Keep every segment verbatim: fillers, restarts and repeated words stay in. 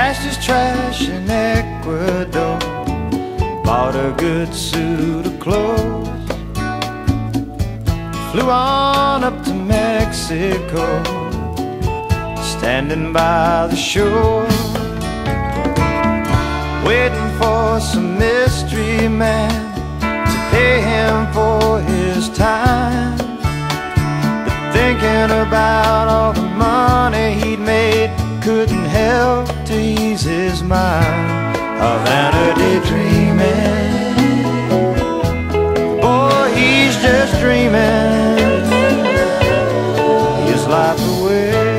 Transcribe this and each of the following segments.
stashed his trash in Ecuador, bought a good suit of clothes, flew on up to Mexico, standing by the shore, waiting for some mystery man to pay him for his time. But thinking about all the money he'd made couldn't help to ease his mind. Havana daydreaming, boy, he's just dreaming his life away.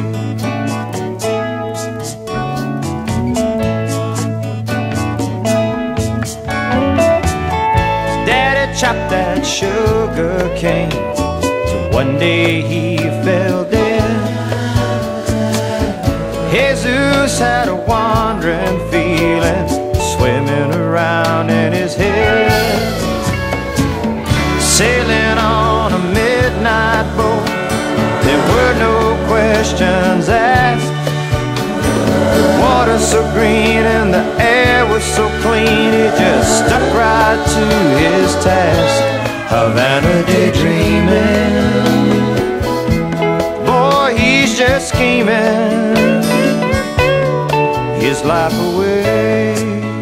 Daddy chopped that sugar cane till one day he fell dead. Jesus had a wandering feeling swimming around in his head. Sailing on a midnight boat, there were no questions asked. The water so green and the air was so clean, he just stuck right to his task. Havana daydreaming, boy, he's just scheming his life away.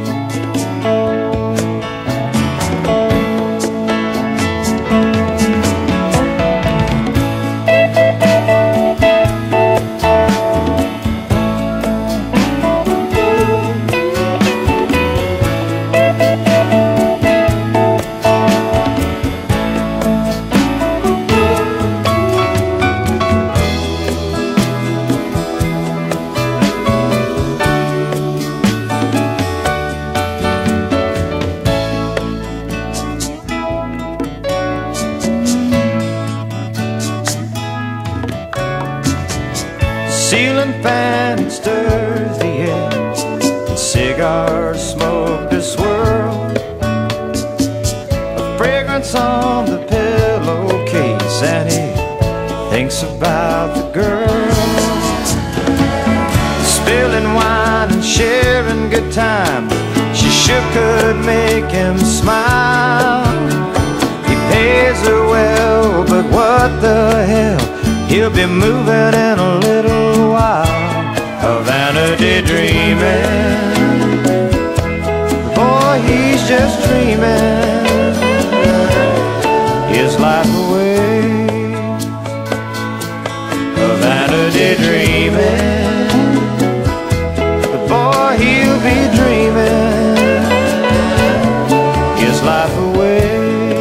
Ceiling fan stirs the air, and cigars smoke to swirl. A fragrance on the pillowcase, and he thinks about the girl. Spilling wine and sharing good time, she sure could make him smile. He pays her well, but what the hell, he'll be moving in a little while. Havana daydreaming, boy, he's just dreaming his life away. Havana daydreaming, but boy, he'll be dreaming his life away.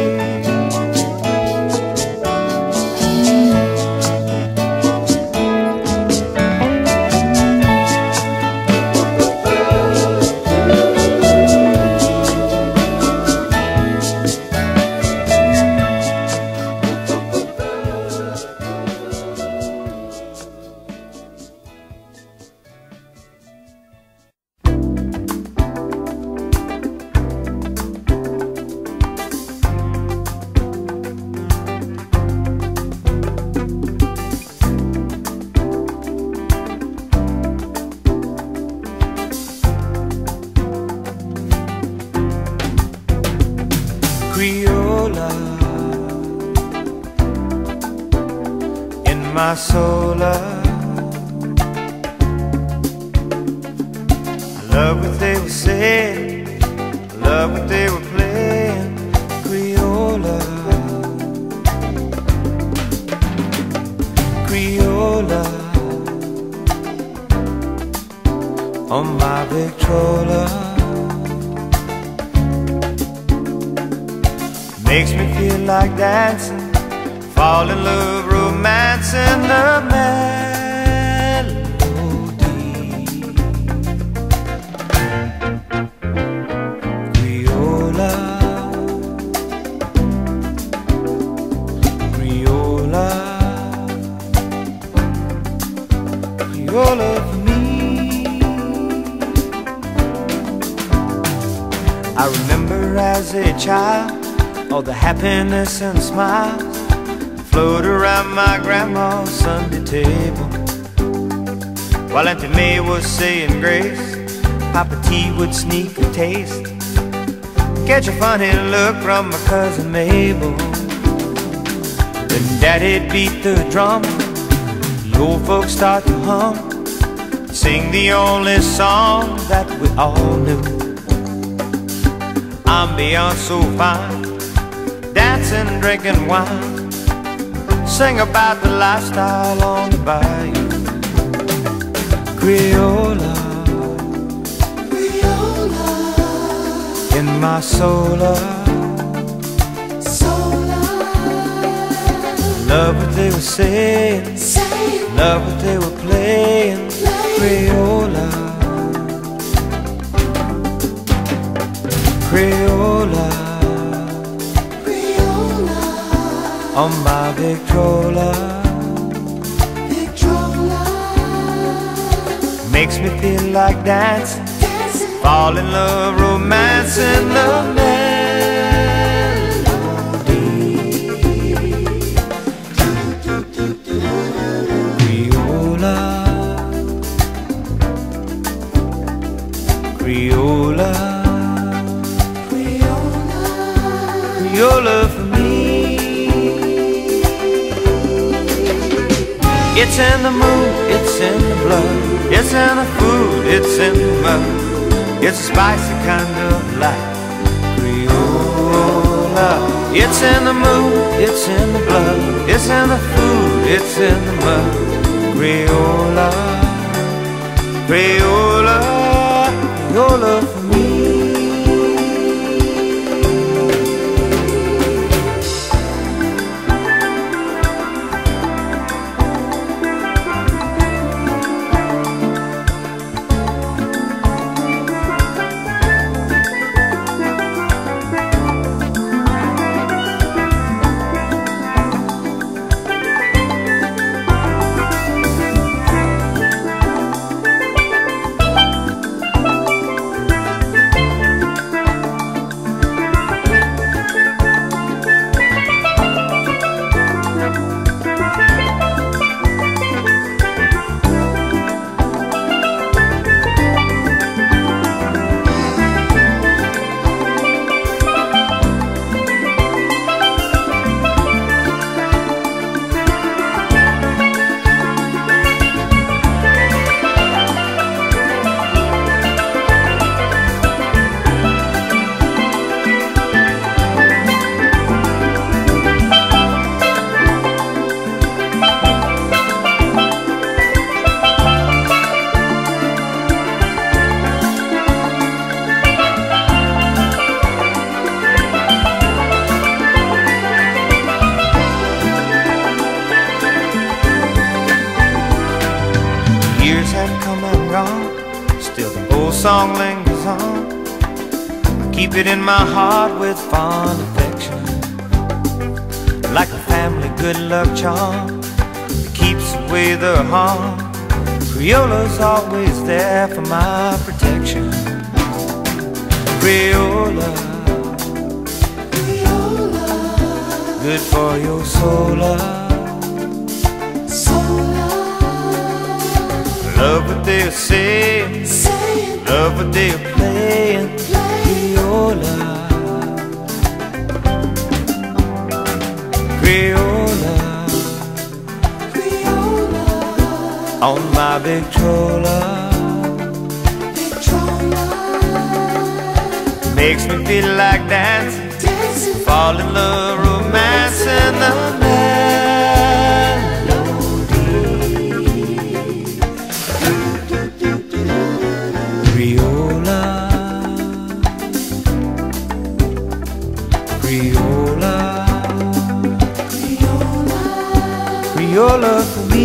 Criolla in my soul, I love what they were saying, I love what they were playing. Criolla, Criolla on my Victrola. Makes me feel like dancing, fall in love, romancing the melody. Criolla, Criolla, Criolla for me. I remember as a child all the happiness and smiles float around my grandma's Sunday table. while Auntie May was saying grace, Papa T would sneak a taste, catch a funny look from my cousin Mabel. Then Daddy'd beat the drum, the old folks start to hum, sing the only song that we all knew. Ambiance so fine, dancing and drinking wine, sing about the lifestyle on the bayou. Criolla, Criolla, in my solar, solar, love what they were saying, saying, love what they were playing. Criolla, Criolla, Criolla, on my Victrola, Victrola, makes me feel like dancing, dancing, fall in love, romancing the melody. Criolla, Criolla, Criolla, Criolla for me. It's in the mood, it's in the blood, it's in the food, it's in the mud. It's a spicy kind of life, Criolla. It's in the mood, it's in the blood, it's in the food, it's in the mud. Criolla, Criolla, Criolla for me. Years have come and gone, still the old song lingers on. I keep it in my heart with fond affection, like a family good luck charm that keeps away the harm. Criola's always there for my protection. Criolla, Criolla, good for your solar. Love what they're saying, saying, love what they're playing. Criolla, Criolla, Criolla, on my Victrola, Victrola, makes me feel like dancing, dancing, fall in love, romancing the melody. Criolla, Criolla, Criolla, Criolla for me.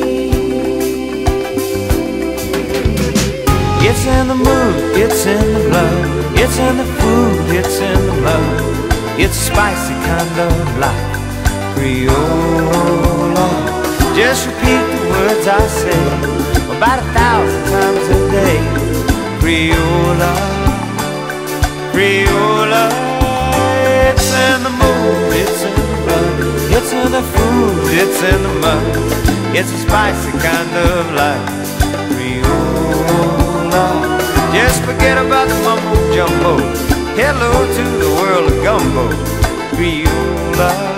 It's in the mood, it's in the blood, it's in the food, it's in the mud. It's a spicy kind of life, Criolla. Just repeat the words I say about a thousand times a day. Criolla, Criolla, it's in the mood, it's in the blood, it's in the food, it's in the mud. It's a spicy kind of life, forget about the mumbo jumbo. Hello to the world of gumbo, Creola.